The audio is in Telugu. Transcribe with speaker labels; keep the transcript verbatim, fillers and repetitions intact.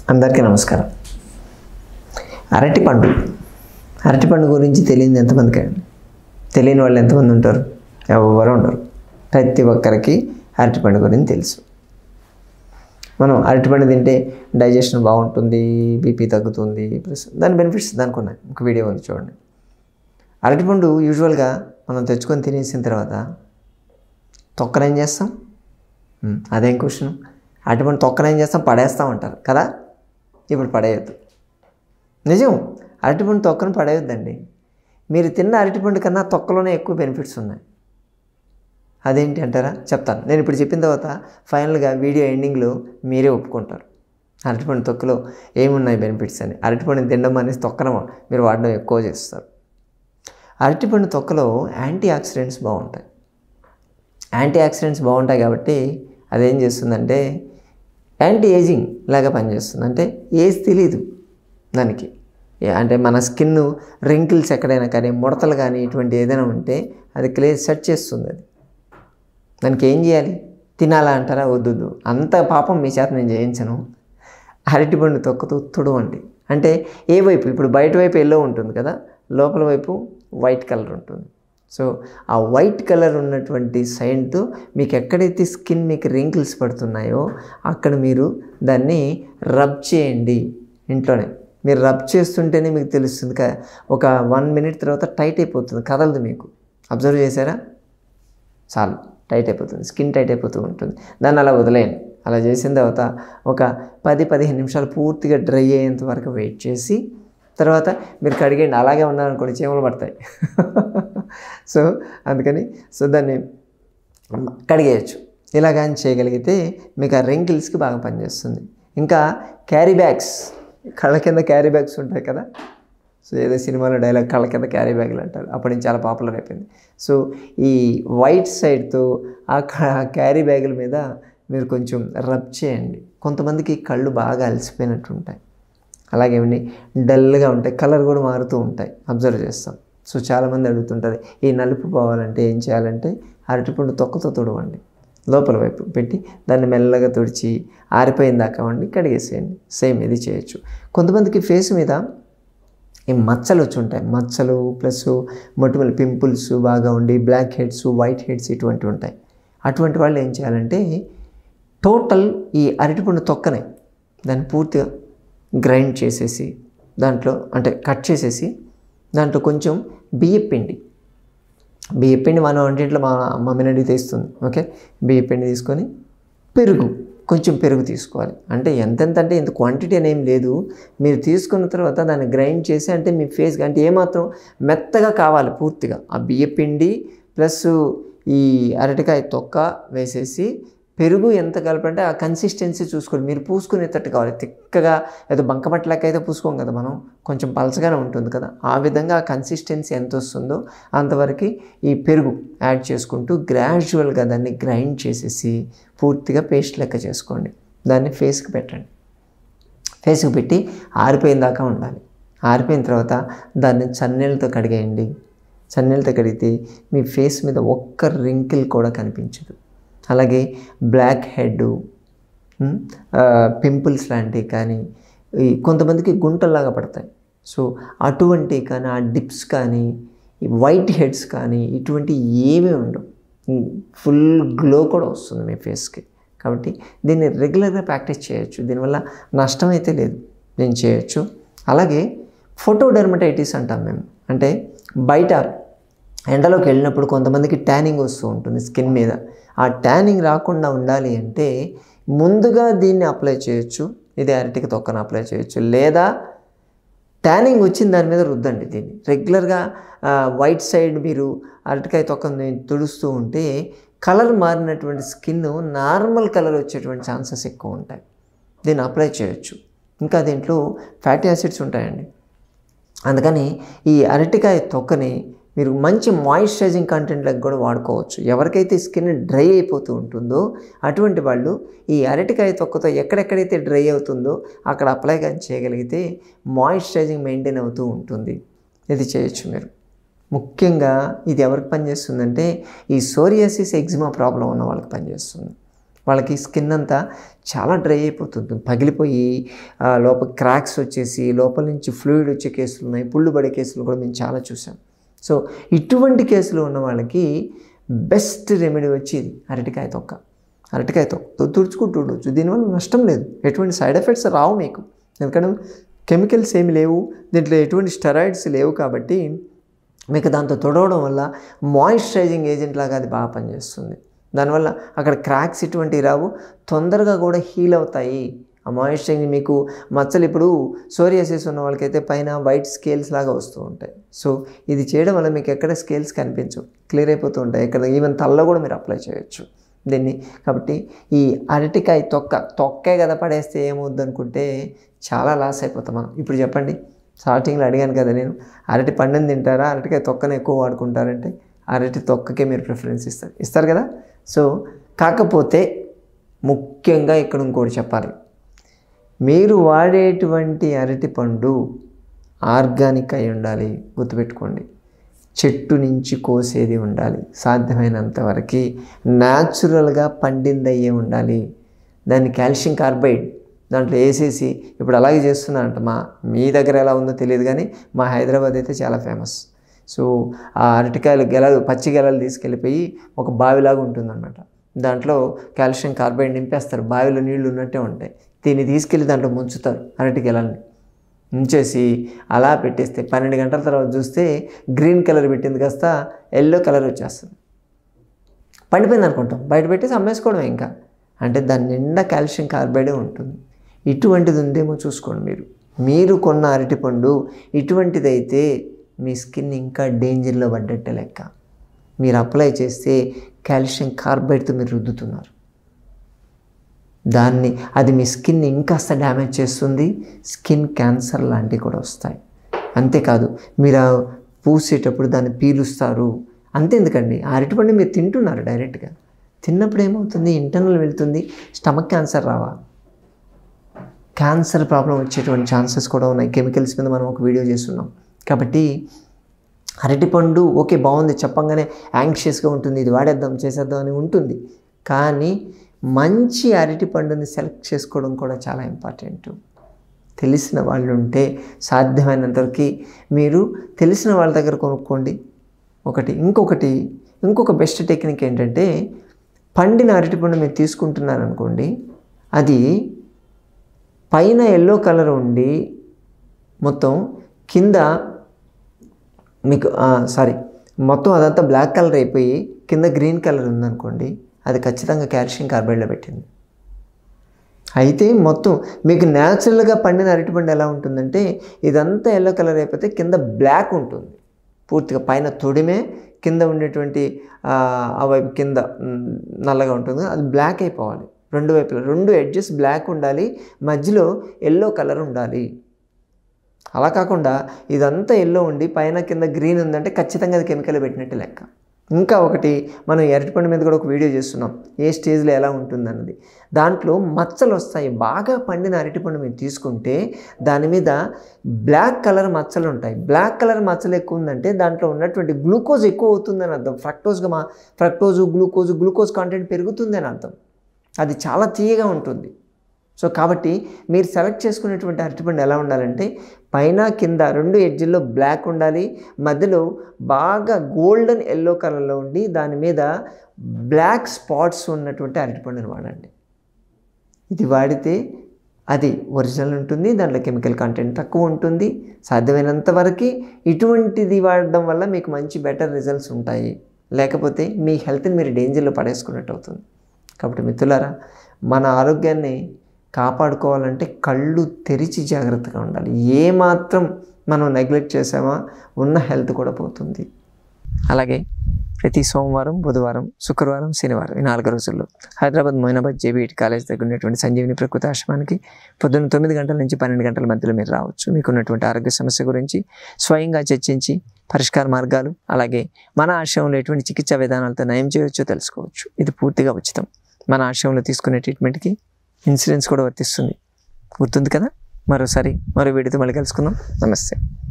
Speaker 1: అందరికీ నమస్కారం. అరటిపండు అరటిపండు గురించి తెలియని ఎంతమందికి తెలియని వాళ్ళు ఎంతమంది ఉంటారు? ఎవరు ఉండరు. ప్రతి ఒక్కరికి అరటిపండు గురించి తెలుసు. మనం అరటిపండు తింటే డైజెషన్ బాగుంటుంది, బీపీ తగ్గుతుంది, ప్లస్ దాని బెనిఫిట్స్ దానికి ఉన్నాయి. ఒక వీడియో ఉంది చూడండి. అరటిపండు యూజువల్గా మనం తెచ్చుకొని తినేసిన తర్వాత తొక్కన ఏం చేస్తాం? అదేం క్వశ్చన్. అరటిపండు తొక్కన ఏం చేస్తాం? పడేస్తాం అంటారు కదా. ఇప్పుడు పడేయద్దు. నిజం, అరటిపండు తొక్కను పడేయొద్దండి. మీరు తిన్న అరటిపండు కన్నా తొక్కలోనే ఎక్కువ బెనిఫిట్స్ ఉన్నాయి. అదేంటి అంటారా? చెప్తాను. నేను ఇప్పుడు చెప్పిన తర్వాత ఫైనల్గా వీడియో ఎండింగ్లో మీరే ఒప్పుకుంటారు అరటిపండు తొక్కలో ఏమున్నాయి బెనిఫిట్స్ అని. అరటిపండుని తినడం అనేసి తొక్కన మీరు వాడడం ఎక్కువ చేస్తారు. అరటిపండు తొక్కలో యాంటీ ఆక్సిడెంట్స్ బాగుంటాయి. యాంటీ ఆక్సిడెంట్స్ బాగుంటాయి కాబట్టి అదేం చేస్తుందంటే యాంటీ ఏజింగ్ లాగా పనిచేస్తుంది. అంటే ఏజ్ తెలీదు దానికి. అంటే మన స్కిన్ రింకిల్స్ ఎక్కడైనా కానీ, ముడతలు కానీ ఇటువంటి ఏదైనా ఉంటే అది క్లియర్ సెట్ చేస్తుంది. అది దానికి ఏం చేయాలి? తినాలా అంటారా? వద్దు, అంత పాపం మీ చేత నేను చేయించను. అరటిపండు తొక్కతో తుడవండి. అంటే ఏ వైపు? ఇప్పుడు బయట వైపు ఎల్లో ఉంటుంది కదా, లోపల వైపు వైట్ కలర్ ఉంటుంది. సో ఆ వైట్ కలర్ ఉన్నటువంటి సైడ్తో మీకు ఎక్కడైతే స్కిన్ మీకు రింకిల్స్ పడుతున్నాయో అక్కడ మీరు దాన్ని రబ్ చేయండి ఇంట్లోనే. మీరు రబ్ చేస్తుంటేనే మీకు తెలుస్తుంది. ఒక వన్ మినిట్ తర్వాత టైట్ అయిపోతుంది, కదలదు. మీకు అబ్జర్వ్ చేశారా? చాలు, టైట్ అయిపోతుంది, స్కిన్ టైట్ అయిపోతూ ఉంటుంది. దాన్ని అలా వదిలేయండి. అలా చేసిన తర్వాత ఒక పది పదిహేను నిమిషాలు పూర్తిగా డ్రై అయ్యేంత వరకు వెయిట్ చేసి తర్వాత మీరు కడిగండి. అలాగే ఉన్నారనుకోండి చీమలు పడతాయి. సో అందుకని సో దాన్ని కడిగేయచ్చు. ఇలా కానీ చేయగలిగితే మీకు ఆ రింకిల్స్కి బాగా పనిచేస్తుంది. ఇంకా క్యారీ బ్యాగ్స్, కళ్ళ కింద క్యారీ బ్యాగ్స్ ఉంటాయి కదా. సో ఏదో సినిమాలో డైలాగ్ కళ్ళ కింద క్యారీ బ్యాగులు అంటారు. అప్పటి నుంచి చాలా పాపులర్ అయిపోయింది. సో ఈ వైట్ సైడ్తో ఆ క్యారీ బ్యాగుల మీద మీరు కొంచెం రబ్ చేయండి. కొంతమందికి కళ్ళు బాగా అలసిపోయినట్టు ఉంటాయి, అలాగేమండి డల్గా ఉంటాయి, కలర్ కూడా మారుతూ ఉంటాయి, అబ్జర్వ్ చేస్తాం. సో చాలామంది అడుగుతుంటుంది ఈ నలుపు పోవాలంటే ఏం చేయాలంటే అరటిపండు తొక్కతో తుడవండి. లోపల వైపు పెట్టి దాన్ని మెల్లగా తుడిచి ఆరిపోయిన దాకా వండి కడిగేసేయండి. సేమ్ ఇది చేయొచ్చు. కొంతమందికి ఫేస్ మీద ఈ మచ్చలు వచ్చి ఉంటాయి. మచ్చలు ప్లస్ మొటిమలు, పింపుల్స్ బాగా ఉండి బ్లాక్ హెడ్స్, వైట్ హెడ్స్ ఇటువంటివి ఉంటాయి. అటువంటి వాళ్ళు ఏం చేయాలంటే టోటల్ ఈ అరటిపండు తొక్కనే దాన్ని పూర్తిగా గ్రైండ్ చేసేసి దాంట్లో అంటే కట్ చేసేసి దాంట్లో కొంచెం బియ్యపిండి బియ్యపిండి మనం వంటింట్లో మా మమ్మీని అడిగితే ఇస్తుంది. ఓకే, బియ్యపిండి తీసుకొని పెరుగు, కొంచెం పెరుగు తీసుకోవాలి. అంటే ఎంతెంత అంటే ఇంత క్వాంటిటీ అనేం లేదు. మీరు తీసుకున్న తర్వాత దాన్ని గ్రైండ్ చేసి అంటే మీ ఫేస్కి అంటే ఏమాత్రం మెత్తగా కావాలి పూర్తిగా. ఆ బియ్యపిండి ప్లస్ ఈ అరటికాయ తొక్క వేసేసి పెరుగు ఎంత కలపంటే ఆ కన్సిస్టెన్సీ చూసుకోండి. మీరు పూసుకునేటట్టు కావాలి. తిక్కగా ఏదో బంకమట్లక అయితే పూసుకోం కదా మనం, కొంచెం పలచగానే ఉంటుంది కదా. ఆ విధంగా ఆ కన్సిస్టెన్సీ ఎంత వస్తుందో అంతవరకు ఈ పెరుగు యాడ్ చేసుకుంటూ గ్రాడ్యువల్గా దాన్ని గ్రైండ్ చేసేసి పూర్తిగా పేస్ట్ లెక్క చేసుకోండి. దాన్ని ఫేస్కి పెట్టండి. ఫేస్కి పెట్టి ఆరిపోయిన దాకా ఉండాలి. ఆరిపోయిన తర్వాత దాన్ని చన్నీళ్ళతో కడిగేయండి. చన్నీళ్ళతో కడిగితే మీ ఫేస్ మీద ఒక్క రింకిల్ కూడా కనిపించదు. అలాగే బ్లాక్ హెడ్, పింపుల్స్ లాంటివి కానీ, ఈ కొంతమందికి గుంటల్లాగా పడతాయి. సో అటువంటి కానీ ఆ డిప్స్ కానీ వైట్ హెడ్స్ కానీ ఇటువంటి ఏమీ ఉండవు. ఫుల్ గ్లో కూడా వస్తుంది మీ ఫేస్కి. కాబట్టి దీన్ని రెగ్యులర్గా ప్రాక్టీస్ చేయొచ్చు. దీనివల్ల నష్టం అయితే లేదు, నేను చేయొచ్చు. అలాగే ఫోటోడెర్మటైటిస్ అంటాం మేము. అంటే బయట ఎండలోకి వెళ్ళినప్పుడు కొంతమందికి ట్యానింగ్ వస్తూ ఉంటుంది స్కిన్ మీద. ఆ ట్యానింగ్ రాకుండా ఉండాలి అంటే ముందుగా దీన్ని అప్లై చేయొచ్చు. ఇది అరటికి తొక్కను అప్లై చేయొచ్చు. లేదా ట్యానింగ్ వచ్చిన దాని మీద రుద్దండి. దీన్ని రెగ్యులర్గా వైట్ సైడ్ మీరు అరటికాయ తొక్కని తుడుస్తూ ఉంటే కలర్ మారినటువంటి స్కిన్ నార్మల్ కలర్ వచ్చేటువంటి ఛాన్సెస్ ఎక్కువ ఉంటాయి. దీన్ని అప్లై చేయొచ్చు. ఇంకా దీంట్లో ఫ్యాటీ యాసిడ్స్ ఉంటాయండి. అందుకని ఈ అరటికాయ తొక్కని మీరు మంచి మాయిశ్చరైజింగ్ కంటెంట్లకు కూడా వాడుకోవచ్చు. ఎవరికైతే స్కిన్ డ్రై అయిపోతూ ఉంటుందో అటువంటి వాళ్ళు ఈ అరటికాయ తొక్కతో ఎక్కడెక్కడైతే డ్రై అవుతుందో అక్కడ అప్లై కానీ చేయగలిగితే మాయిశ్చరైజింగ్ మెయింటైన్ అవుతూ ఉంటుంది. ఇది చేయొచ్చు మీరు. ముఖ్యంగా ఇది ఎవరికి పనిచేస్తుందంటే ఈ సోరియాసిస్, ఎగ్జిమా ప్రాబ్లం ఉన్న వాళ్ళకి పనిచేస్తుంది. వాళ్ళకి స్కిన్ అంతా చాలా డ్రై అయిపోతుంది, పగిలిపోయి లోపల క్రాక్స్ వచ్చేసి లోపల నుంచి ఫ్లూయిడ్ వచ్చే కేసులు ఉన్నాయి, పుళ్ళు పడే కేసులు కూడా మేము చాలా చూసాం. సో ఇటువంటి కేసులు ఉన్న వాళ్ళకి బెస్ట్ రెమెడీ వచ్చేది అరటికాయ తొక్క. అరటికాయ తొక్క తుడుచుకుంటూ ఉండొచ్చు, దీనివల్ల నష్టం లేదు, ఎటువంటి సైడ్ ఎఫెక్ట్స్ రావు మీకు, ఎందుకంటే కెమికల్స్ ఏమి లేవు, దీంట్లో ఎటువంటి స్టెరాయిడ్స్ లేవు కాబట్టి మీకు దాంతో తొడవడం వల్ల మాయిశ్చరైజింగ్ ఏజెంట్ లాగా అది బాగా పనిచేస్తుంది. దానివల్ల అక్కడ క్రాక్స్ ఇటువంటివి రావు, తొందరగా కూడా హీల్ అవుతాయి. ఆ మాయిశ్చరైజింగ్ మీకు మచ్చలు ఇప్పుడు సోరియాసిస్ ఉన్న వాళ్ళకైతే పైన వైట్ స్కేల్స్ లాగా వస్తూ ఉంటాయి. సో ఇది చేయడం వల్ల మీకు ఎక్కడ స్కేల్స్ కనిపించవు, క్లియర్ అయిపోతూ ఉంటాయి. ఇక్కడ ఈవెన్ తలలో కూడా మీరు అప్లై చేయొచ్చు దీన్ని. కాబట్టి ఈ అరటికాయ తొక్క తొక్కే కదా పడేస్తే ఏమవుద్ది అనుకుంటే చాలా లాస్ అయిపోతాం మనం. ఇప్పుడు చెప్పండి, స్టార్టింగ్లో అడిగాను కదా నేను, అరటి పండుని తింటారా అరటికాయ తొక్కను ఎక్కువ వాడుకుంటారంటే అరటి తొక్కకే మీరు ప్రిఫరెన్స్ ఇస్తారు ఇస్తారు కదా. సో కాకపోతే ముఖ్యంగా ఇక్కడ ఇంకోటి చెప్పాలి, మీరు వాడేటువంటి అరటి పండు ఆర్గానిక్ అయి ఉండాలి, గుర్తుపెట్టుకోండి. చెట్టు నుంచి కోసేది ఉండాలి, సాధ్యమైనంత వరకు న్యాచురల్గా పండింది అయ్యే ఉండాలి. దాన్ని కాల్షియం కార్బైడ్ దాంట్లో వేసేసి ఇప్పుడు అలాగే చేస్తున్నారంట. మా మీ దగ్గర ఎలా ఉందో తెలియదు కానీ మా హైదరాబాద్ అయితే చాలా ఫేమస్. సో ఆ అరటికాయలు గెలలు పచ్చి గెలలు తీసుకెళ్ళిపోయి ఒక బావిలాగా ఉంటుందన్నమాట, దాంట్లో కాల్షియం కార్బైడ్ నింపేస్తారు, బావిలో నీళ్లు ఉన్నట్టే ఉంటాయి. దీన్ని తీసుకెళ్ళి దాంట్లో ముంచుతారు అరటి గెలల్ని, ఉంచేసి అలా పెట్టేస్తే పన్నెండు గంటల తర్వాత చూస్తే గ్రీన్ కలర్ పెట్టింది కాస్త ఎల్లో కలర్ వచ్చేస్తుంది. పండిపోయింది అనుకుంటాం, బయట పెట్టేసి అమ్మేసుకోవడమే. ఇంకా అంటే దాని నిండా కాల్షియం కార్బైడే ఉంటుంది. ఇటువంటిది ఉందేమో చూసుకోండి మీరు. మీరు కొన్న అరటిపండు ఇటువంటిదైతే మీ స్కిన్ ఇంకా డేంజర్లో పడ్డట్టే లెక్క. మీరు అప్లై చేస్తే కాల్షియం కార్బైడ్తో మీరు రుద్దుతున్నారు, దాన్ని అది మీ స్కిన్ ఇంకాస్త డ్యామేజ్ చేస్తుంది, స్కిన్ క్యాన్సర్ లాంటివి కూడా వస్తాయి. అంతేకాదు మీరు పూసేటప్పుడు దాన్ని పీలుస్తారు. అంతేందుకండి, ఆ అరటిపండు మీరు తింటున్నారు డైరెక్ట్గా, తిన్నప్పుడు ఏమవుతుంది, ఇంటర్నల్ వెళ్తుంది, స్టమక్ క్యాన్సర్ రావా, క్యాన్సర్ ప్రాబ్లం వచ్చేటువంటి ఛాన్సెస్ కూడా ఉన్నాయి. కెమికల్స్ మీద మనం ఒక వీడియో చేస్తున్నాం. కాబట్టి అరటిపండు ఓకే బాగుంది, చెప్పంగానే యాంగ్షియస్గా ఉంటుంది, ఇది వాడేద్దాం చేసేద్దాం అని ఉంటుంది, కానీ మంచి అరటిపండుని సెలెక్ట్ చేసుకోవడం కూడా చాలా ఇంపార్టెంట్. తెలిసిన వాళ్ళు ఉంటే సాధ్యమైనంతవరకు మీరు తెలిసిన వాళ్ళ దగ్గర కొనుక్కోండి. ఒకటి ఇంకొకటి ఇంకొక బెస్ట్ టెక్నిక్ ఏంటంటే, పండిన అరటిపండు మీరు తీసుకుంటున్నారనుకోండి, అది పైన ఎల్లో కలర్ ఉండి మొత్తం కింద మీకు సారీ మొత్తం అదంతా బ్లాక్ కలర్ అయిపోయి కింద గ్రీన్ కలర్ ఉందనుకోండి, అది ఖచ్చితంగా కాల్షియం కార్బైడ్లో పెట్టింది. అయితే మొత్తం మీకు న్యాచురల్గా పండిన అరటిపండు ఎలా ఉంటుందంటే, ఇదంతా ఎల్లో కలర్ అయిపోతే కింద బ్లాక్ ఉంటుంది పూర్తిగా, పైన తొడిమే కింద ఉండేటువంటి ఆ వైపు కింద నల్లగా ఉంటుంది, అది బ్లాక్ అయిపోవాలి. రెండు వైపులా రెండు ఎడ్జెస్ బ్లాక్ ఉండాలి, మధ్యలో ఎల్లో కలర్ ఉండాలి. అలా కాకుండా ఇదంతా ఎల్లో ఉండి పైన కింద గ్రీన్ ఉందంటే ఖచ్చితంగా అది కెమికల్ పెట్టినట్టు లెక్క. ఇంకా ఒకటి, మనం అరటిపండు మీద కూడా ఒక వీడియో చేస్తున్నాం, ఏ స్టేజ్లో ఎలా ఉంటుందన్నది. దాంట్లో మచ్చలు వస్తాయి. బాగా పండిన అరటిపండు మీరు తీసుకుంటే దాని మీద బ్లాక్ కలర్ మచ్చలు ఉంటాయి. బ్లాక్ కలర్ మచ్చలు ఎక్కువ ఉందంటే దాంట్లో ఉన్నటువంటి గ్లూకోజ్ ఎక్కువ అవుతుందని అర్థం. ఫ్రక్టోజ్గా మా ఫ్రక్టోజు గ్లూకోజు గ్లూకోజ్ కాంటెంట్ పెరుగుతుంది అని అర్థం. అది చాలా తీయగా ఉంటుంది. సో కాబట్టి మీరు సెలెక్ట్ చేసుకునేటువంటి అరటిపండు ఎలా ఉండాలంటే, పైన కింద రెండు ఎడ్జిల్లో బ్లాక్ ఉండాలి, మధ్యలో బాగా గోల్డెన్ ఎల్లో కలర్లో ఉండి దాని మీద బ్లాక్ స్పాట్స్ ఉన్నటువంటి అరటిపండుని వాడండి. ఇది వాడితే అది ఒరిజినల్ ఉంటుంది, దాంట్లో కెమికల్ కంటెంట్ తక్కువ ఉంటుంది. సాధ్యమైనంత వరకు ఇటువంటిది వాడడం వల్ల మీకు మంచి బెటర్ రిజల్ట్స్ ఉంటాయి, లేకపోతే మీ హెల్త్ని మీరు డేంజర్లో పడేసుకున్నట్టు అవుతుంది. కాబట్టి మిత్రులారా, మన ఆరోగ్యాన్ని కాపాడుకోవాలంటే కళ్ళు తెరిచి జాగ్రత్తగా ఉండాలి. ఏమాత్రం మనం నెగ్లెక్ట్ చేసామా ఉన్న హెల్త్ కూడా పోతుంది. అలాగే ప్రతి సోమవారం, బుధవారం, శుక్రవారం, శనివారం ఈ నాలుగు రోజుల్లో హైదరాబాద్ మొయినాబాద్ జేబీఈటీ కాలేజ్ దగ్గర ఉన్నటువంటి సంజీవిని ప్రకృతి ఆశ్రమానికి పొద్దున్న తొమ్మిది గంటల నుంచి పన్నెండు గంటల మధ్యలో మీరు రావచ్చు. మీకున్నటువంటి ఆరోగ్య సమస్య గురించి స్వయంగా చర్చించి పరిష్కార మార్గాలు, అలాగే మన ఆశ్రమంలో ఎటువంటి చికిత్సా విధానాలతో నయం చేయవచ్చో తెలుసుకోవచ్చు. ఇది పూర్తిగా ఉచితం. మన ఆశ్రమంలో తీసుకునే ట్రీట్మెంట్కి ఇన్సూరెన్స్ కూడా వర్తిస్తుంది. గుర్తుంది కదా? మరోసారి మరో వీడియోతో మళ్ళీ కలుసుకుందాం. నమస్తే.